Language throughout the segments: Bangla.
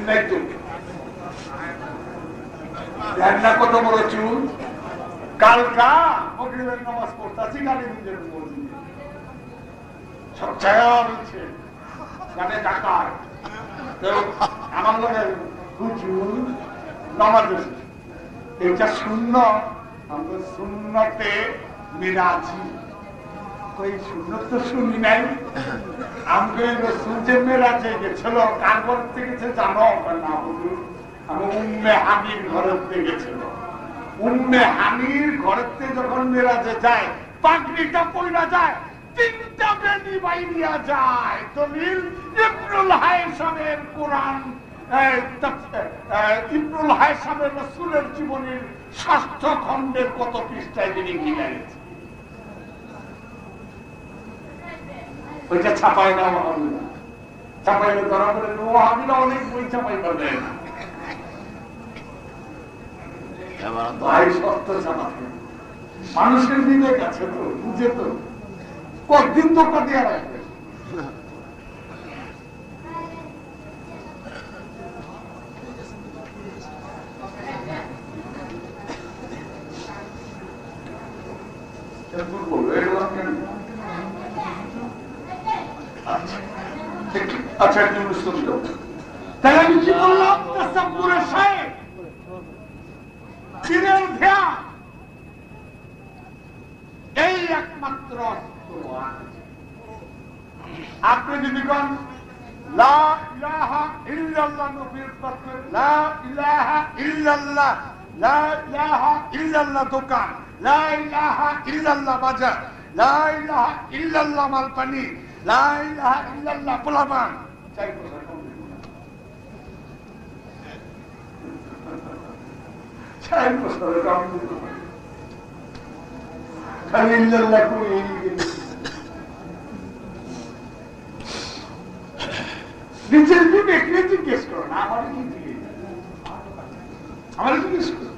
নাই তো না কত বড় চুল কালকা মাগরিবের নামাজ পড়তাছি গালিগঞ্জের মসজিদে সব ছায়া রয়েছে গানে ডাকার তো আমার লগে হুজুর নামাজ এটা শূন্য আমরা শূন্যতে মিরাজি ওই শূন্য তো শুনি নাই আমাকে রসুল যে মেরাজে গেছিল কার ঘর থেকে গেছে জানো না হুজুর আমি উম্মে হামির ঘরের থেকে গেছিল উম্মে হামির ঘরের থেকে যখন মেরাজে যায় পাগড়িটা পয়লা যায় তিনটা বেনি বাইরিয়া যায় দলিল ইবনুল হাইসামের কোরআন ইবনুল হাইসামের রাসূলের জীবনের 6 খণ্ডের কত পৃষ্ঠায় তিনি গিয়েছে ওইটা ছাপায় না ছাপাইলে ধরা পড়ে ওয়াহাবিরা অনেক বই ছাপাই পারবে না ভাই সত্য ছাপাতে মানুষের বিবেক আছে তো বুঝে তো কতদিন তো কাটিয়ে রাখবে আচ্ছা একটু শুনতে তাহলে আমি কি বললাম তাসাব্বুরের সাহেব পীরের ধ্যান এই একমাত্র আপনি যদি কোন লা ইলাহা ইল্লাল্লাহ নবীর তত্ত্ব লা ইলাহা ইল্লাল্লাহ লা ইলাহা ইল্লাল্লাহ দোকান লা ইলাহা ইল্লাল্লাহ বাজার লা ইলাহা ইল্লাল্লাহ মালপানি লা ইলাহা ইল্লাল্লাহ পোলাপান 4 বছর খালি ইল্লাল্লাহ কই নিজের বিবেক জিজ্ঞেস করো না আমার কি আমার জিজ্ঞেস করো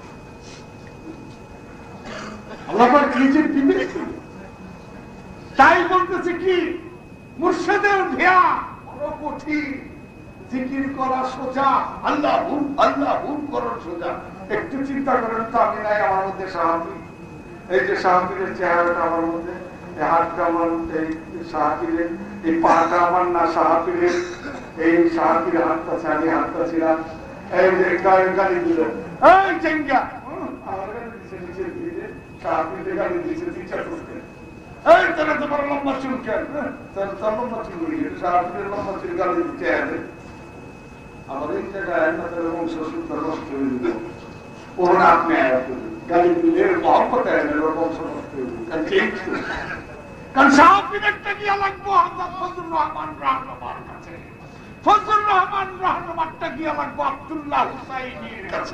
আল্লাহ নিজের বিবেক তাই বলতেছে কি মুর্শিদের ধ্যান বড় কঠিন জিকির করা সোজা আল্লাহ হুম করার সোজা একটু চিন্তা করেন তো আমি নাই আমার মধ্যে সাহাবি এই যে সাহাবিরের চেহারাটা আমার মধ্যে হাতটা আমার এই সাহাবিরের এই পাটা আমার না সাহাবিরের এই সাহাবির হাতটা আমি হাতটা ছিলাম এই যে গালি দিল এই চেঙ্গা আমার গালি দিচ্ছে নিচের ভিড়ে সাহাবিরে গালি দিচ্ছে টিচার করতে এই তারা তোমার লম্বা চুল কেন তার লম্বা চুল সাহাবিরের লম্বা চুল গালি দিচ্ছে আমার এই জায়গায় বংশ সুন্দর নষ্ট হয়ে যেত ওর আপনি গালি দিলে মহব্বত বংশ নষ্ট হয়ে যেত কারণ সাহাবিদেরটা গিয়া লাগবো ফজলুর রহমান রাহনুমার কাছে ফজলুর রহমান রাহনুমারটা গিয়া লাগবো আব্দুল্লাহ হুসাইনির কাছে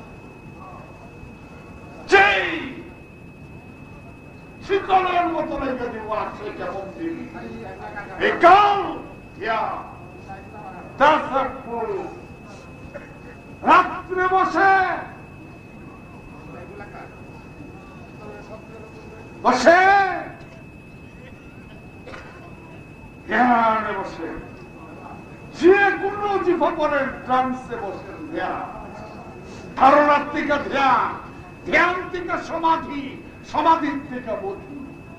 যেই শীতলের মতো লেগে দিব আসে কেমন দিন এই কাল রাত্রে বসে বসে ধ্যানে বসে যে কোনো জীবনের ট্রান্সে বসে ধ্যান ধারণার থেকে ধ্যান ধ্যান থেকে সমাধি সমাধির থেকে বোধি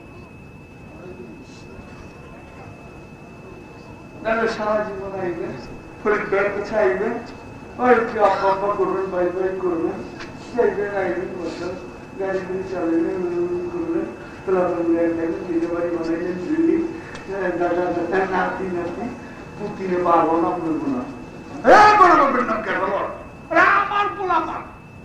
সারা জীবন আইবে পরীক্ষার কাছে আইবে ওই কি আব্বা করবেন ভাই ভাই করবেন চাইবেন আইবেন বসেন গাড়ি গাড়ি চালাবেন করবেন নিজে বাড়ি বানাইলেন বিল্ডিং দাদা দাদা নাতি নাতি পুতিনে পারবো না বলবো না বলবেন না কেন আমার পোলাপান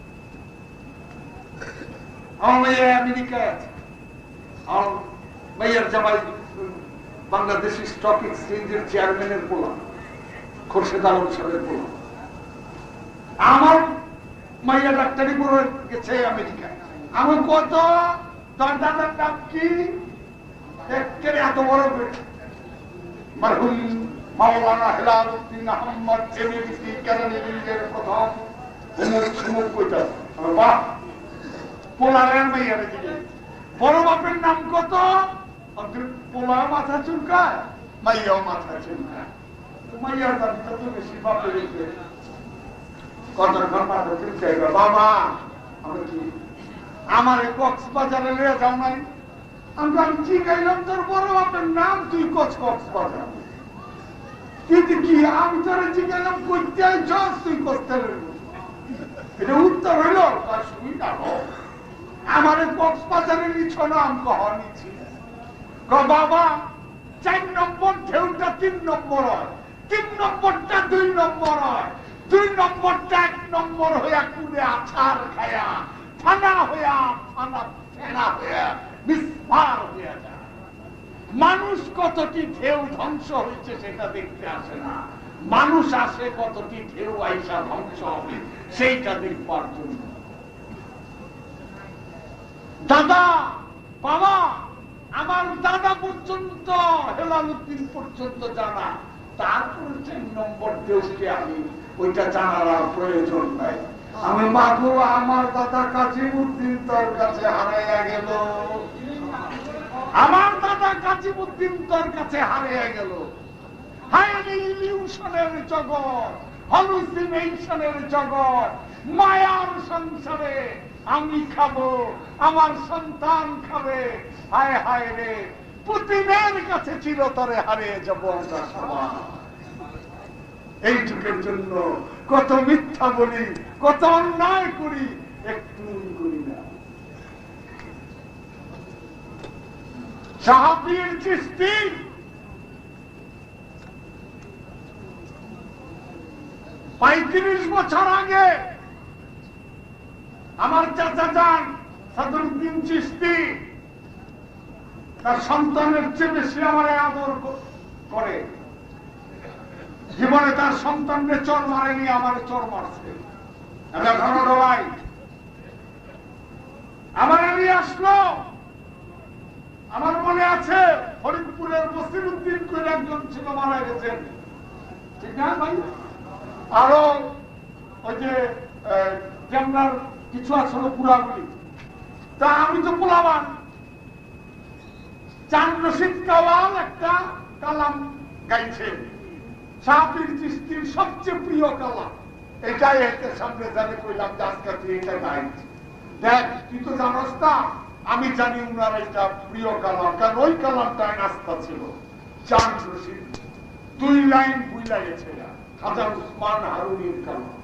আমার ভাইয়া আমেরিকায় আছে আমার ভাইয়ার জামাই বাংলাদেশ স্টক এক্সচেঞ্জের চেয়ারম্যানের পোলা খোরশেদ আলম সাহেবের পোলা আমার মাইয়া ডাক্তারি পড়ে গেছে আমেরিকায় আমি কত তার দাদার নাম কি এত বড় মারহুম মাওলানা হেলালউদ্দিন আহমদ এমএসি কেরানীগঞ্জের প্রথম অমুক কইতা বাহ পোলারের মাইয়া দিকে বড় বাপের নাম কত পোলা মাথা চুলকায় মাইয়াও মাথা চুলকায় উমাইয়ার দাবিটা তো বেশি বাপে রেখে কতক্ষণ মাথা চিন্তা বাবা আমি কি আমার কক্সবাজারে নিয়ে যাও নাই আমি জিগাইলাম তোর বড় বাপের নাম তুই কক্সবাজার কিন্তু কি আমি তোরে জিগাইলাম করতে আইছস তুই করতে এটা উত্তর হইল শুনি না আমার কক্সবাজারের নিছ নাম কহনি ছিল বাবা 4 নম্বর ঢেউটা 3 নম্বর হয় 3 নম্বরটা 2 নম্বর হয় 2 নম্বরটা 1 নম্বর হইয়া কুড়ে আছার খায়া ফানা হইয়া ফানা ফেনা হইয়া বিস্ফার হইয়া যায় মানুষ কতটি ঢেউ ধ্বংস হয়েছে সেটা দেখতে আসে না মানুষ আসে কতটি ঢেউ আইসা ধ্বংস হবে সেইটা দেখবার জন্য দাদা বাবা আমার দাদা পর্যন্ত হেলালুদ্দিন পর্যন্ত জানা তারপরে 3 নম্বর দেশকে আমি ওইটা জানার আর প্রয়োজন নাই আমি মাগো আমার দাদা কাজীউদ্দিন তোর কাছে হারাইয়া গেল আমার দাদা কাজীউদ্দিন তোর কাছে হারিয়ে গেল হায় ইলিউশনের জগৎ হলুসিনেশনের জগৎ মায়ার সংসারে আমি খাবো আমার সন্তান খাবে হায় হায় রে পুতিনের কাছে চিরতরে হারিয়ে যাবো আমরা সবাই এইটুকের জন্য কত মিথ্যা বলি কত অন্যায় করি একটু করি না শাহপীর চিশতি 35 বছর আগে আমার চাচা যান সাদরুদ্দিন চিশতি তার সন্তানের চেয়ে বেশি আমার আদর করে জীবনে তার সন্তানকে চর মারেনি আমার চর মারছে আমি এখনো ভাই আমার আমি আসলো আমার মনে আছে ফরিদপুরের বসিরউদ্দিন করে একজন ছিল মারা গেছেন ঠিক না ভাই আরো ওই যে ক্যামেরার কিছু আসলে পুরাগুলি তা আমি তো পোলাবান চান রশিদ কাওয়াল একটা কালাম গাইছে শাহপীর চিশতির সবচেয়ে প্রিয় কালাম এটাই একটা সামনে জানে কইলাম যে আজকে তুই এটা গাইছি দেখ তুই তো জানোস না আমি জানি উনার এটা প্রিয় কালাম কারণ ওই কালামটায় নাস্তা ছিল চান রশিদ 2 লাইন বুইলা গেছে খাজা উসমান হারুনির কালাম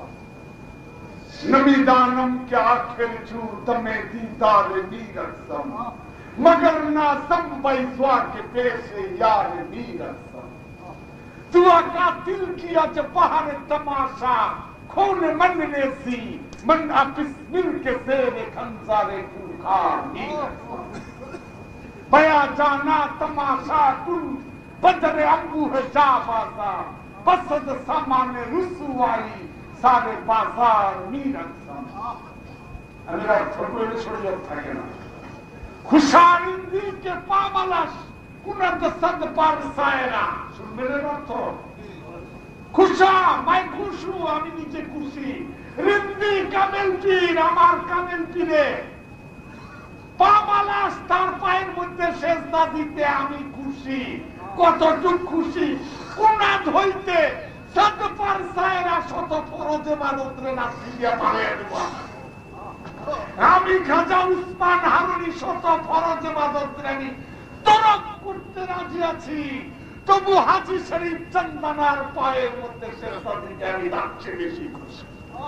नबी दानम के आखिर छू तमे दीदार नीरसम मगर ना संबई स्वा के पेशे यार नीरसम दुआ का दिल किया जब बाहर तमाशा खून मन ने सी मन अपिस मिल के सेरे खंजारे कुखार नीरसम बया जाना तमाशा कुल बदरे अम्बू है जाबाजा बसद सामाने रुसुवाई सारे बाजार मीरसम अल्लाह छोटे छोटे থাকে না খুশারিন্দি के पामलाश कुनत सद पर सायरा শুনবেন অর্থ খুশা মাই খুশু আমি নিজে খুশি রিন্দি কামেল পীর আমার কামেল পীরে পামলাশ তার পায়ের মধ্যে সেজদা দিতে আমি খুশি কতটুক খুশি কুনাত হইতে সদ পার সায়রা শত ফরজে মানত্রে নাসি দিয়া পারে আমি খাজা উসমান হারুনি শত ফরজে মানত্রে আমি তরক করতে রাজি আছি তবু হাজী শরীফ চন্দনার পায়ের মধ্যে সেজদা দিতে আমি রাখছে বেশি খুশি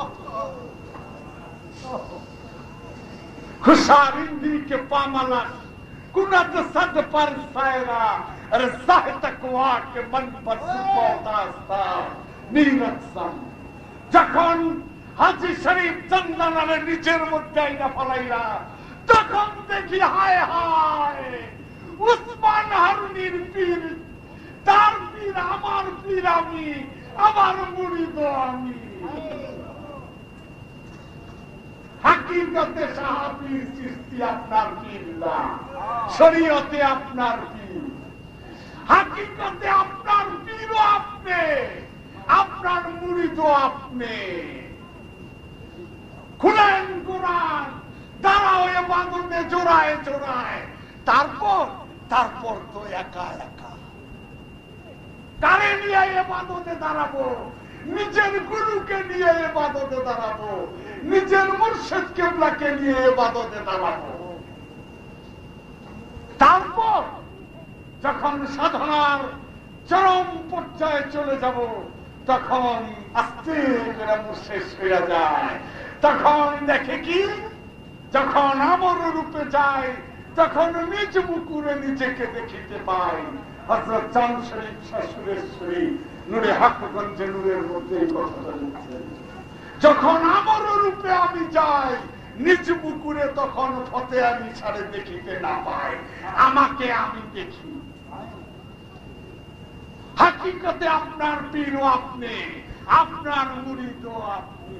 खुशारिंदी के पामला कुनत सद पर सायरा अरे साह तकवा के मन पर सुपौदास्ता नीरसम যখন হাজী শরীফ চন্দনারে নিজের মধ্যে আইনা ফলাইলা তখন দেখি হায় হায় উসমান হারুনির পীর তার পীর আমার পীর আমি আমার মুরিদ আমি হাকিকতে শাহপীর চিশতি আপনার পীর না শরীয়তে আপনার পীর হাকিকতে আপনার পীরও আপনি আপনার মুরিদও আপনি খুলেন কোরআন দাঁড়াও ইবাদতে জোড়ায় জোড়ায় তারপর তো একা একা কারে নিয়ে ইবাদতে দাঁড়াবো? নিজের গুরুকে নিয়ে ইবাদতে দাঁড়াবো, নিজের মুর্শিদ কিবলাকে নিয়ে ইবাদতে দাঁড়াবো। তারপর যখন সাধনার চরম পর্যায়ে চলে যাব, তখন আস্তে করে মুর্শিদ হয়ে যায়। তখন দেখে কি, যখন আমর রূপে যায়, তখন নিজ মুকুরে নিজেকে দেখিতে পাই। হযরত চাঁদ শরীফ শাশুড়েশ্বরী নূরে হকগঞ্জে নূরের মধ্যে কথা বলছেন, যখন আমর রূপে আমি যাই নিজ মুকুরে, তখন ফতে আমি ছাড়ে দেখিতে না পাই, আমাকে আমি দেখি। হাকিকতে আপনার পীরও আপনি, আপনার মুরিদও আপনি।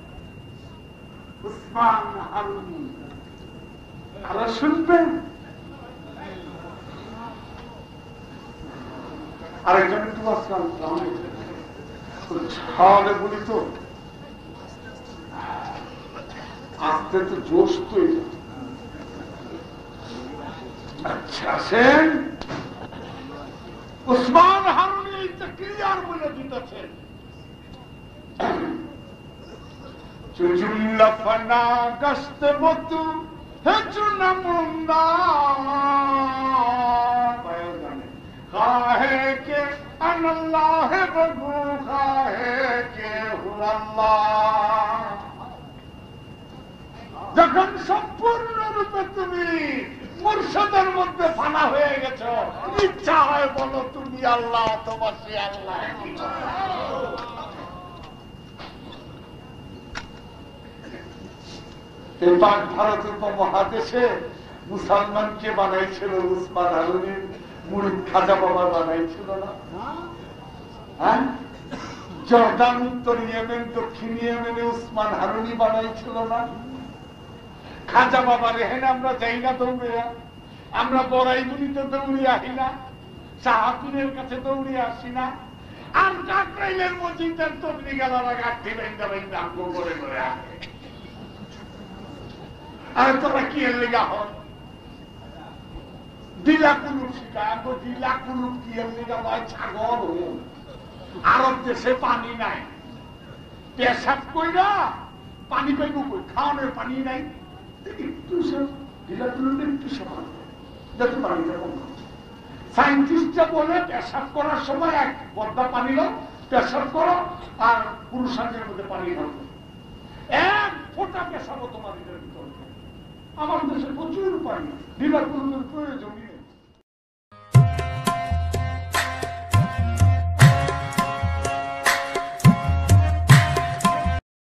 উসমান হারুনি আরো শুনবেন। আরেকজন একটু তাহলে বলি তো, আসতে তো জোশ তো। আচ্ছা আসেন, উসমান হারুনি ক্লিয়ার বলে দিতেছেন, চুজুল্লা ফানা গস্ত বতু হেজুনা মুন্না খাহে কে আল্লাহ বগু খাহে কে হুয়াল্লাহ। যখন সম্পূর্ণ রূপে তুমি মুর্শিদের মধ্যে ফানা হয়ে গেছ, ইচ্ছা হয় বলো তুমি আল্লাহ অথবা সে আল্লাহ। এই পাক ভারত উপমহাদেশে মুসলমানকে বানাইছিল উসমান হারুনির মুরিদ খাজা বাবা, বানাইছিল না? হ্যাঁ, জর্দান উত্তর ইয়েমেন দক্ষিণ ইয়েমেনে উসমান হারুনি বানাইছিল না? খাজা বাবা রেহেন আমরা যাই না দৌড়িয়া, আমরা বড়াইগুলিতে দৌড়ি আহি না, শাহাতুনের কাছে দৌড়ি আসি না, আর কাকরাইলের মসজিদের তবলি গেলারা গাঠি বেন্দা বেন্দা আঙ্গো করে করে আসে। আর তোরা কি এর লেগা হন? দিলা কুলুপ শিখা, আঙ্গো দিলা কুলুপ কি এর লেগা নয়? ছাগল আরব দেশে পানি নাই, পেশাব কইরা পানি পাইব কই? খাওয়ানোর পানি নাই, একটু দিলা কুলুপ একটু সমান যাতে পানিটা কম। সায়েন্টিস্টরা বলে পেশাব করার সময় এক পদ্মা পানি লো, পেশাব করো আর পুরুষাঙ্গের মধ্যে পানি ঢালবে, এক ফোঁটা পেশাবো তোমাদের ভিতরে। আমার দেশে প্রচুর পানি, দিলা কুলুপের প্রয়োজন